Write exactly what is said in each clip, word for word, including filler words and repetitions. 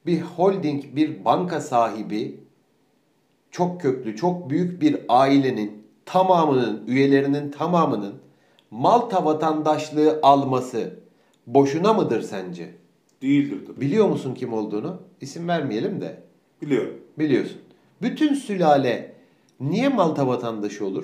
bir holding, bir banka sahibi çok köklü, çok büyük bir ailenin tamamının, üyelerinin tamamının Malta vatandaşlığı alması boşuna mıdır sence? Değildir tabii. Biliyor musun kim olduğunu? İsim vermeyelim de. Biliyorum. Biliyorsun. Bütün sülale niye Malta vatandaşı olur?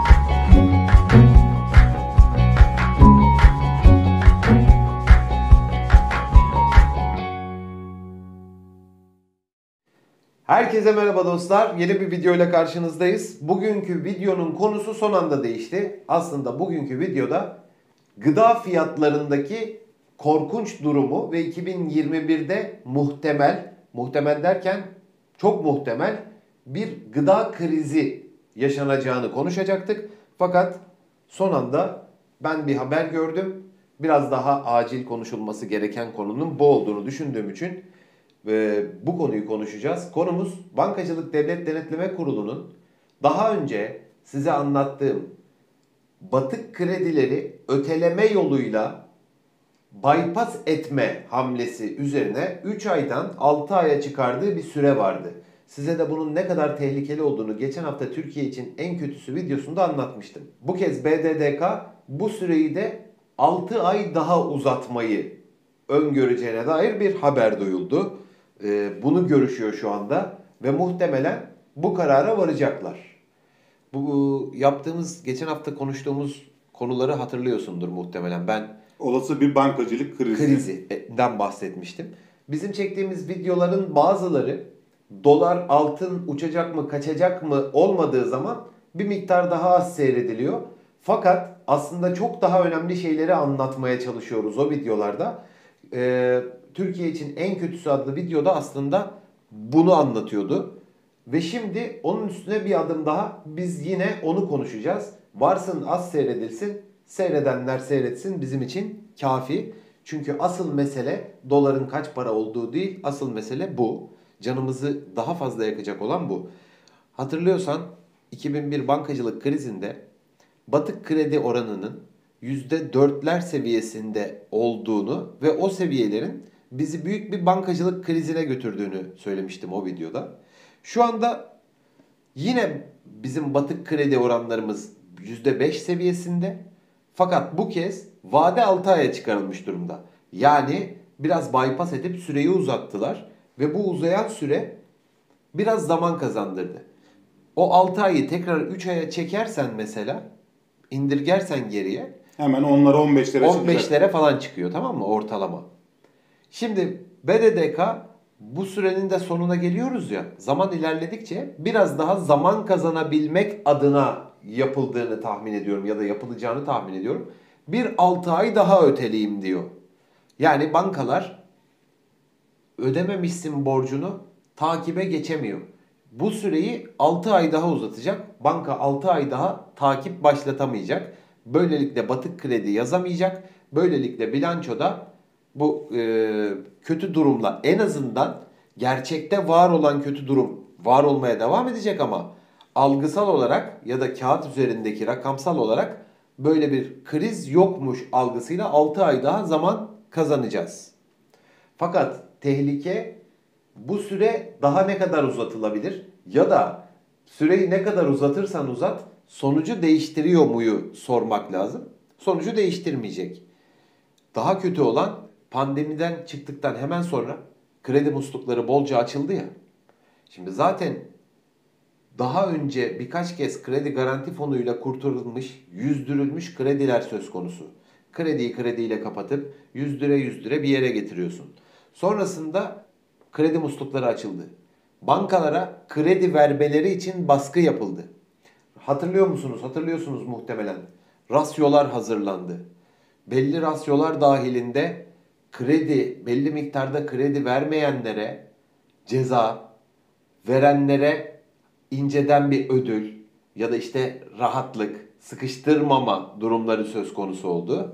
Herkese merhaba dostlar. Yeni bir video ile karşınızdayız. Bugünkü videonun konusu son anda değişti. Aslında bugünkü videoda gıda fiyatlarındaki korkunç durumu ve iki bin yirmi birde muhtemel, muhtemel derken çok muhtemel bir gıda krizi yaşanacağını konuşacaktık. Fakat son anda ben bir haber gördüm. Biraz daha acil konuşulması gereken konunun bu olduğunu düşündüğüm için ve bu konuyu konuşacağız. Konumuz Bankacılık Devlet Denetleme Kurulu'nun daha önce size anlattığım batık kredileri öteleme yoluyla bypass etme hamlesi üzerine üç aydan altı aya çıkardığı bir süre vardı. Size de bunun ne kadar tehlikeli olduğunu geçen hafta Türkiye için en kötüsü videosunda anlatmıştım. Bu kez B D D K bu süreyi de altı ay daha uzatmayı öngöreceğine dair bir haber duyuldu. Bunu görüşüyor şu anda ve muhtemelen bu karara varacaklar. Bu yaptığımız, geçen hafta konuştuğumuz konuları hatırlıyorsundur muhtemelen. Ben Olası bir bankacılık krizi. krizinden bahsetmiştim. Bizim çektiğimiz videoların bazıları dolar, altın uçacak mı, kaçacak mı olmadığı zaman bir miktar daha az seyrediliyor. Fakat aslında çok daha önemli şeyleri anlatmaya çalışıyoruz o videolarda. Ee, Türkiye için en kötüsü adlı videoda aslında bunu anlatıyordu. Ve şimdi onun üstüne bir adım daha biz yine onu konuşacağız. Varsın az seyredilsin, seyredenler seyretsin bizim için kafi. Çünkü asıl mesele doların kaç para olduğu değil, asıl mesele bu. Canımızı daha fazla yakacak olan bu. Hatırlıyorsan iki bin bir bankacılık krizinde batık kredi oranının yüzde dörtler seviyesinde olduğunu ve o seviyelerin bizi büyük bir bankacılık krizine götürdüğünü söylemiştim o videoda. Şu anda yine bizim batık kredi oranlarımız yüzde beş seviyesinde. Fakat bu kez vade altı aya çıkarılmış durumda. Yani biraz bypass edip süreyi uzattılar ve bu uzayan süre biraz zaman kazandırdı. O altı ayı tekrar üç aya çekersen mesela, indirgersen geriye Hemen onlara on beşlere çıkacak. on beşlere falan çıkıyor, tamam mı, ortalama. Şimdi B D D K bu sürenin de sonuna geliyoruz ya, zaman ilerledikçe biraz daha zaman kazanabilmek adına yapıldığını tahmin ediyorum ya da yapılacağını tahmin ediyorum. Bir altı ay daha öteleyeyim diyor. Yani bankalar ödememişsin borcunu, takibe geçemiyor. Bu süreyi altı ay daha uzatacak. Banka altı ay daha takip başlatamayacak. Böylelikle batık kredi yazamayacak. Böylelikle bilançoda bu e, kötü durumla en azından gerçekte var olan kötü durum var olmaya devam edecek ama algısal olarak ya da kağıt üzerindeki rakamsal olarak böyle bir kriz yokmuş algısıyla altı ay daha zaman kazanacağız. Fakat tehlike, bu süre daha ne kadar uzatılabilir ya da süreyi ne kadar uzatırsan uzat sonucu değiştiriyor muyu sormak lazım. Sonucu değiştirmeyecek. Daha kötü olan, pandemiden çıktıktan hemen sonra kredi muslukları bolca açıldı ya. Şimdi zaten daha önce birkaç kez kredi garanti fonuyla kurtarılmış, yüzdürülmüş krediler söz konusu. Krediyi krediyle kapatıp yüzdüre yüzdüre bir yere getiriyorsun. Sonrasında kredi muslukları açıldı. Bankalara kredi vermeleri için baskı yapıldı. Hatırlıyor musunuz? Hatırlıyorsunuz muhtemelen. Rasyolar hazırlandı. Belli rasyolar dahilinde kredi, belli miktarda kredi vermeyenlere ceza, verenlere inceden bir ödül ya da işte rahatlık, sıkıştırmama durumları söz konusu oldu.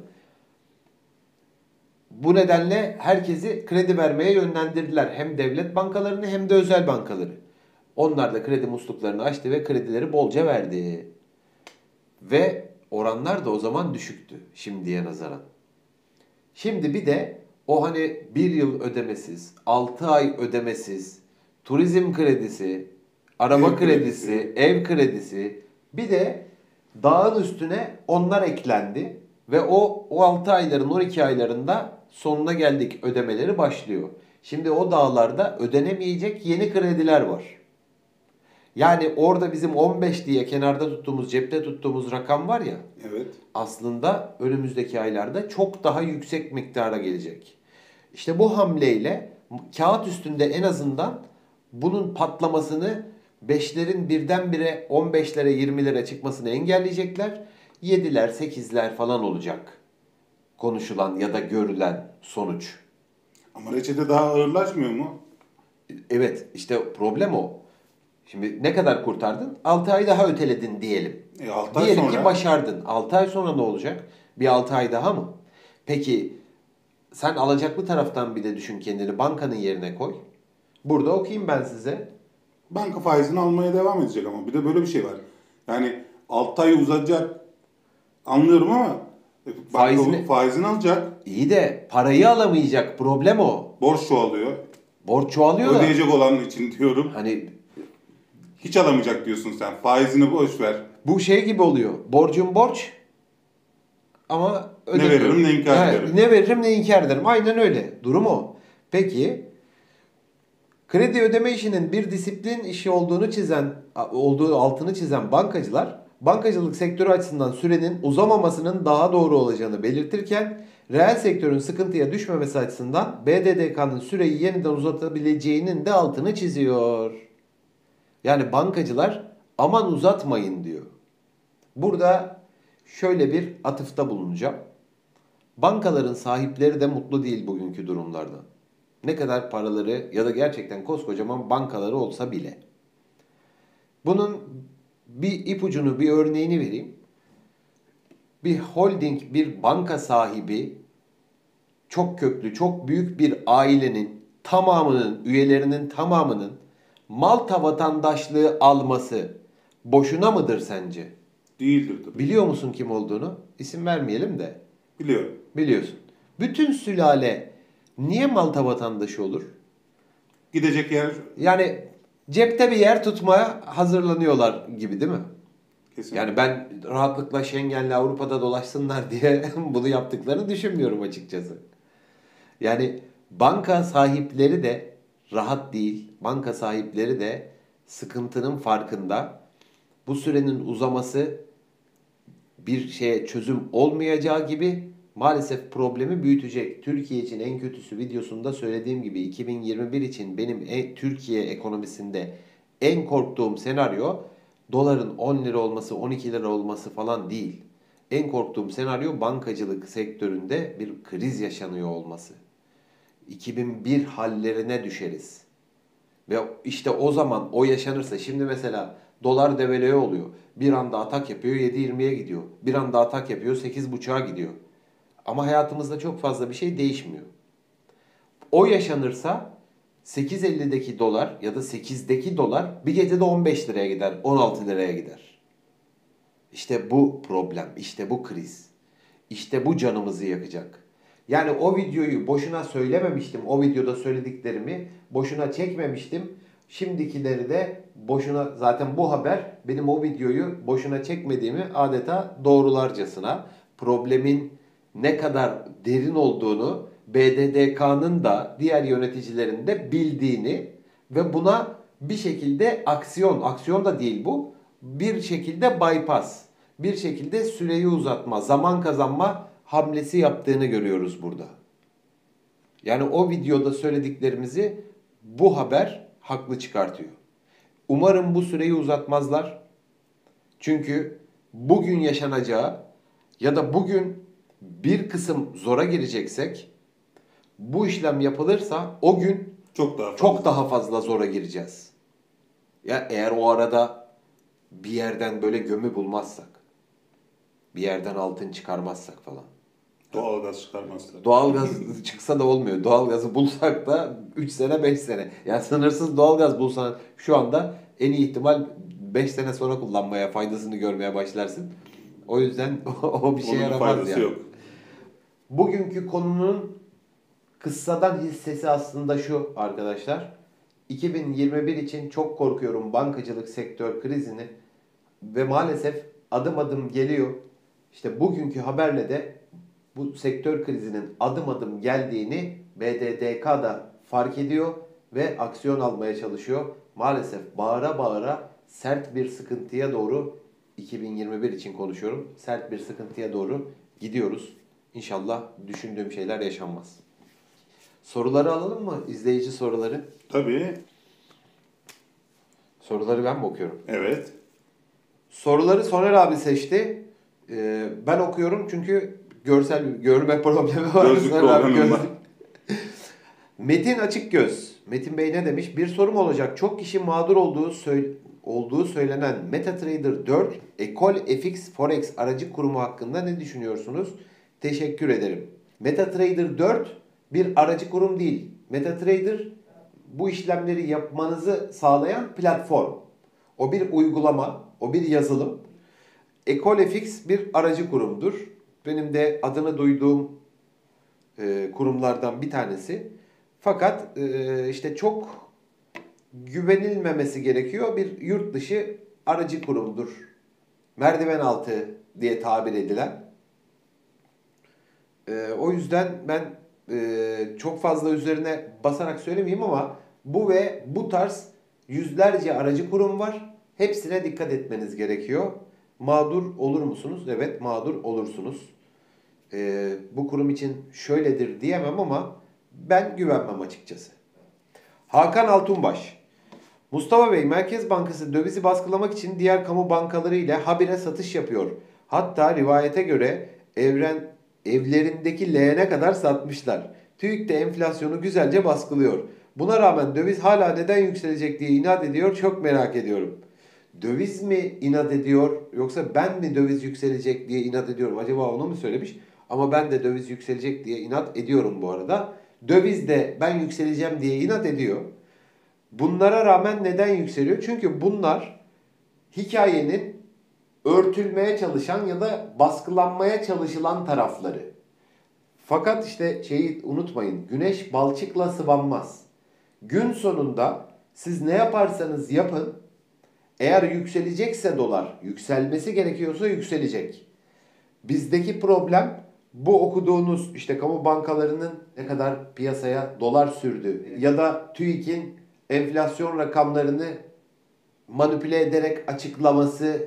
Bu nedenle herkesi kredi vermeye yönlendirdiler. Hem devlet bankalarını hem de özel bankaları. Onlar da kredi musluklarını açtı ve kredileri bolca verdi. Ve oranlar da o zaman düşüktü şimdiye nazaran. Şimdi bir de O hani bir yıl ödemesiz, altı ay ödemesiz, turizm kredisi, araba Ev kredisi, kredisi. ev kredisi, bir de dağın üstüne onlar eklendi ve o o altı ayların on iki aylarında sonuna geldik, ödemeleri başlıyor. Şimdi o dağlarda ödenemeyecek yeni krediler var. Yani orada bizim on beş diye kenarda tuttuğumuz, cepte tuttuğumuz rakam var ya, Evet. aslında önümüzdeki aylarda çok daha yüksek miktara gelecek. İşte bu hamleyle kağıt üstünde en azından bunun patlamasını, beşlerin birdenbire on beşlere yirmilere çıkmasını engelleyecekler. yediler sekizler falan olacak konuşulan ya da görülen sonuç. Ama reçete daha ağırlaşmıyor mu? Evet, işte problem o. Şimdi ne kadar kurtardın? altı ay daha öteledin diyelim. E altı ay Diyelim sonra. ki başardın. altı ay sonra ne olacak? Bir altı ay daha mı? Peki sen alacaklı taraftan bir de düşün, kendini bankanın yerine koy. Burada okuyayım ben size. Banka faizini almaya devam edecek ama bir de böyle bir şey var. Yani altı ay uzayacak anlıyorum ama e, banka Faizini- faizini alacak. İyi de parayı alamayacak, problem o. Borç çoğalıyor. Borç çoğalıyor da. Ödeyecek olan için diyorum. Hani Hiç alamayacak diyorsun sen. Faizini boş ver. bu şey gibi oluyor. Borcum borç ama ödemiyorum. veririm ne inkar Evet, ederim. Ne veririm ne inkar ederim. Aynen öyle. Durum o. Peki kredi ödeme işinin bir disiplin işi olduğunu çizen, olduğu altını çizen bankacılar, bankacılık sektörü açısından sürenin uzamamasının daha doğru olacağını belirtirken, reel sektörün sıkıntıya düşmemesi açısından B D D K'nın süreyi yeniden uzatabileceğinin de altını çiziyor. Yani bankacılar aman uzatmayın diyor. Burada şöyle bir atıfta bulunacağım. Bankaların sahipleri de mutlu değil bugünkü durumlardan. Ne kadar paraları ya da gerçekten koskocaman bankaları olsa bile. Bunun bir ipucunu, bir örneğini vereyim. Bir holding, bir banka sahibi çok köklü, çok büyük bir ailenin tamamının, üyelerinin tamamının Malta vatandaşlığı alması boşuna mıdır sence? Değildir tabii. Biliyor musun kim olduğunu? İsim vermeyelim de. Biliyorum. Biliyorsun. Bütün sülale niye Malta vatandaşı olur? Gidecek yer Yani cepte bir yer tutmaya hazırlanıyorlar gibi değil mi? kesin. Yani ben rahatlıkla Schengen'le Avrupa'da dolaşsınlar diye bunu yaptıklarını düşünmüyorum açıkçası. Yani banka sahipleri de rahat değil. Banka sahipleri de sıkıntının farkında. Bu sürenin uzaması bir şeye çözüm olmayacağı gibi maalesef problemi büyütecek. Türkiye için en kötüsü, videosunda söylediğim gibi, iki bin yirmi bir için benim e, Türkiye ekonomisinde en korktuğum senaryo doların on lira olması, on iki lira olması falan değil. En korktuğum senaryo bankacılık sektöründe bir kriz yaşanıyor olması. iki bin bir hallerine düşeriz. Ve işte o zaman o yaşanırsa, şimdi mesela dolar devalüe oluyor. Bir anda atak yapıyor yedi yirmiye gidiyor. Bir anda atak yapıyor sekiz buçuğa gidiyor. Ama hayatımızda çok fazla bir şey değişmiyor. O yaşanırsa sekiz ellideki dolar ya da sekizdeki dolar bir gecede on beş liraya gider, on altı liraya gider. İşte bu problem, işte bu kriz. İşte bu canımızı yakacak. Yani o videoyu boşuna söylememiştim. O videoda söylediklerimi boşuna çekmemiştim. Şimdikileri de boşuna, zaten bu haber benim o videoyu boşuna çekmediğimi adeta doğrularcasına, problemin ne kadar derin olduğunu B D D K'nın da diğer yöneticilerin de bildiğini ve buna bir şekilde aksiyon, aksiyon da değil bu, bir şekilde bypass, bir şekilde süreyi uzatma, zaman kazanma hamlesi yaptığını görüyoruz burada. Yani o videoda söylediklerimizi bu haber haklı çıkartıyor. Umarım bu süreyi uzatmazlar. Çünkü bugün yaşanacağı ya da bugün bir kısım zora gireceksek, bu işlem yapılırsa o gün Çok daha fazla. çok daha fazla zora gireceğiz. Ya eğer o arada bir yerden böyle gömü bulmazsak, bir yerden altın çıkarmazsak falan. Doğalgaz çıkarmazlar. Doğalgaz çıksa da olmuyor. Doğalgazı bulsak da üç sene beş sene. Yani sınırsız doğalgaz bulsan şu anda en iyi ihtimal beş sene sonra kullanmaya, faydasını görmeye başlarsın. O yüzden o bir şey Onun yaramaz faydası yani. yok. Bugünkü konunun Kıssadan hissesi aslında şu arkadaşlar. iki bin yirmi bir için çok korkuyorum bankacılık sektör krizini ve maalesef adım adım geliyor. İşte bugünkü haberle de bu sektör krizinin adım adım geldiğini B D D K da fark ediyor ve aksiyon almaya çalışıyor. Maalesef bağıra bağıra sert bir sıkıntıya doğru, iki bin yirmi bir için konuşuyorum, sert bir sıkıntıya doğru gidiyoruz. İnşallah düşündüğüm şeyler yaşanmaz. Soruları alalım mı? İzleyici soruları. Tabii. Soruları ben mi okuyorum? Evet. Soruları Soner abi seçti. Ee, ben okuyorum çünkü görsel görme problemi var. Gözlük Soner abi problemi gözlük. var. Metin Açıkgöz. Metin Bey ne demiş? Bir sorum olacak. Çok kişi mağdur olduğu söyle olduğu söylenen MetaTrader dört Ekol F X Forex aracı kurumu hakkında ne düşünüyorsunuz? Teşekkür ederim. MetaTrader dört bir aracı kurum değil. MetaTrader bu işlemleri yapmanızı sağlayan platform. O bir uygulama, o bir yazılım. Ekol F X bir aracı kurumdur. Benim de adını duyduğum e, kurumlardan bir tanesi. Fakat e, işte çok güvenilmemesi gerekiyor. Bir yurt dışı aracı kurumdur. Merdiven altı diye tabir edilen. E, o yüzden ben e, çok fazla üzerine basarak söylemeyeyim ama bu ve bu tarz yüzlerce aracı kurum var. Hepsine dikkat etmeniz gerekiyor. Mağdur olur musunuz? Evet, mağdur olursunuz. E, bu kurum için şöyledir diyemem ama ben güvenmem açıkçası. Hakan Altunbaş. Mustafa Bey, Merkez Bankası dövizi baskılamak için diğer kamu bankaları ile habire satış yapıyor. Hatta rivayete göre evren evlerindeki leğene kadar satmışlar. TÜİK de enflasyonu güzelce baskılıyor. Buna rağmen döviz hala neden yükselecek diye inat ediyor, çok merak ediyorum. Döviz mi inat ediyor yoksa ben mi döviz yükselecek diye inat ediyorum? Acaba onu mu söylemiş? Ama ben de döviz yükselecek diye inat ediyorum bu arada. Döviz de ben yükseleceğim diye inat ediyor. Bunlara rağmen neden yükseliyor? Çünkü bunlar hikayenin örtülmeye çalışan ya da baskılanmaya çalışılan tarafları. Fakat işte şeyi unutmayın. Güneş balçıkla sıvanmaz. Gün sonunda siz ne yaparsanız yapın, eğer yükselecekse dolar, yükselmesi gerekiyorsa yükselecek. Bizdeki problem bu okuduğunuz işte kamu bankalarının ne kadar piyasaya dolar sürdü ya da TÜİK'in enflasyon rakamlarını manipüle ederek açıklaması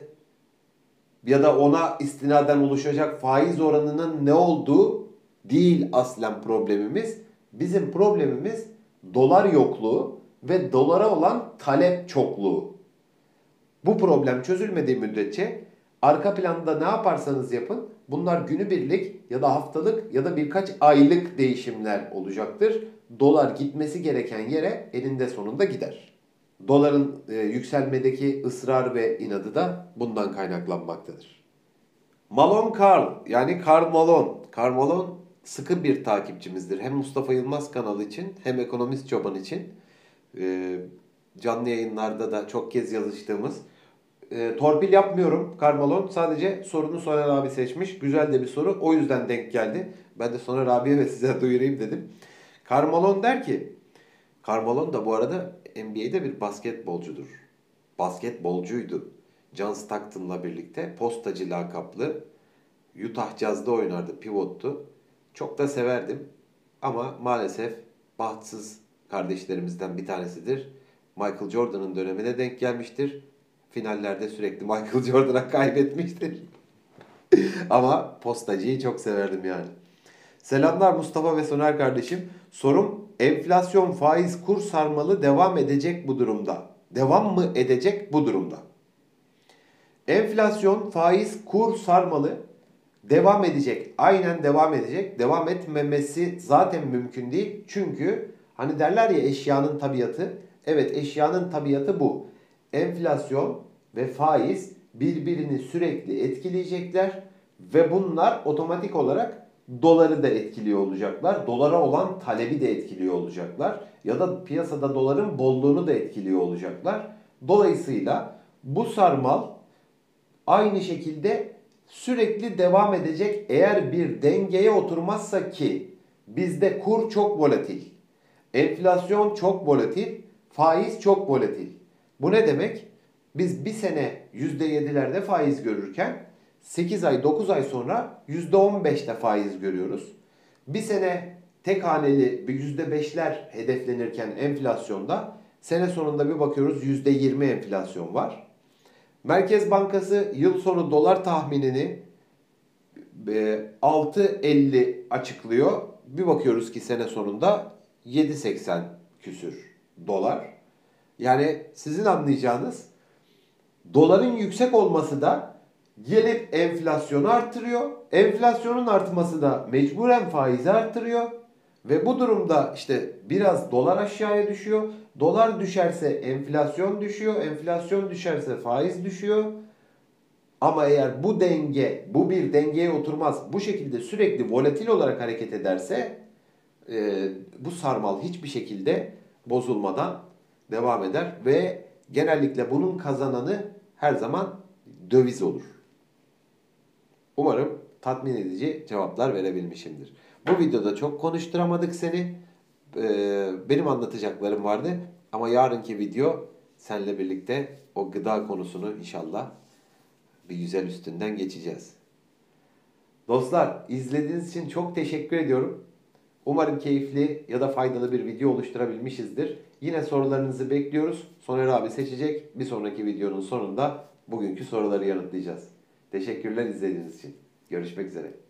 ya da ona istinaden oluşacak faiz oranının ne olduğu değil aslen problemimiz. Bizim problemimiz dolar yokluğu ve dolara olan talep çokluğu. Bu problem çözülmediği müddetçe arka planda ne yaparsanız yapın bunlar günübirlik ya da haftalık ya da birkaç aylık değişimler olacaktır. Dolar gitmesi gereken yere eninde sonunda gider. Doların e, yükselmedeki ısrar ve inadı da bundan kaynaklanmaktadır. Malone Karl yani Karl Malone. Karl Malone sıkı bir takipçimizdir. Hem Mustafa Yılmaz kanalı için hem Ekonomist Çoban için. E, canlı yayınlarda da çok kez yazıştığımız. E, torpil yapmıyorum Karl Malone. Sadece sorunu Soner abi seçmiş. Güzel de bir soru. O yüzden denk geldi. Ben de Soner abiye ve size duyurayım dedim. Karl Malone der ki, Karl Malone da bu arada N B A'de bir basketbolcudur. Basketbolcuydu. John Stockton'la birlikte postacı lakaplı. Utah Jazz'da oynardı, pivottu. Çok da severdim. Ama maalesef bahtsız kardeşlerimizden bir tanesidir. Michael Jordan'ın dönemine denk gelmiştir. Finallerde sürekli Michael Jordan'a kaybetmiştir. Ama postacıyı çok severdim yani. Selamlar Mustafa ve Soner kardeşim. Sorum enflasyon, faiz, kur sarmalı devam edecek bu durumda. Devam mı edecek bu durumda? Enflasyon, faiz, kur sarmalı devam edecek. Aynen devam edecek. Devam etmemesi zaten mümkün değil. Çünkü hani derler ya eşyanın tabiatı. Evet, eşyanın tabiatı bu. Enflasyon ve faiz birbirini sürekli etkileyecekler ve bunlar otomatik olarak doları da etkiliyor olacaklar. Dolara olan talebi de etkiliyor olacaklar. Ya da piyasada doların bolluğunu da etkiliyor olacaklar. Dolayısıyla bu sarmal aynı şekilde sürekli devam edecek eğer bir dengeye oturmazsa ki Bizde kur çok volatil. Enflasyon çok volatil. Faiz çok volatil. Bu ne demek? Biz bir sene yüzde yedilerde faiz görürken sekiz ay dokuz ay sonra yüzde on beşte faiz görüyoruz. Bir sene tek haneli bir yüzde beşler hedeflenirken enflasyonda sene sonunda bir bakıyoruz yüzde yirmi enflasyon var. Merkez Bankası yıl sonu dolar tahminini altı elli açıklıyor. Bir bakıyoruz ki sene sonunda yedi seksen küsür dolar. Yani sizin anlayacağınız doların yüksek olması da gelip enflasyonu arttırıyor. Enflasyonun artması da mecburen faizi arttırıyor. Ve bu durumda işte biraz dolar aşağıya düşüyor. Dolar düşerse enflasyon düşüyor. Enflasyon düşerse faiz düşüyor. Ama eğer bu denge, bu bir dengeye oturmaz, bu şekilde sürekli volatil olarak hareket ederse e, bu sarmal hiçbir şekilde bozulmadan devam eder ve genellikle bunun kazananı her zaman döviz olur. Umarım tatmin edici cevaplar verebilmişimdir. Bu videoda çok konuşturamadık seni. Ee, benim anlatacaklarım vardı ama yarınki video seninle birlikte o gıda konusunu inşallah bir güzel üstünden geçeceğiz. Dostlar, izlediğiniz için çok teşekkür ediyorum. Umarım keyifli ya da faydalı bir video oluşturabilmişizdir. Yine sorularınızı bekliyoruz. Soner abi seçecek. Bir sonraki videonun sonunda bugünkü soruları yanıtlayacağız. Teşekkürler izlediğiniz için. Görüşmek üzere.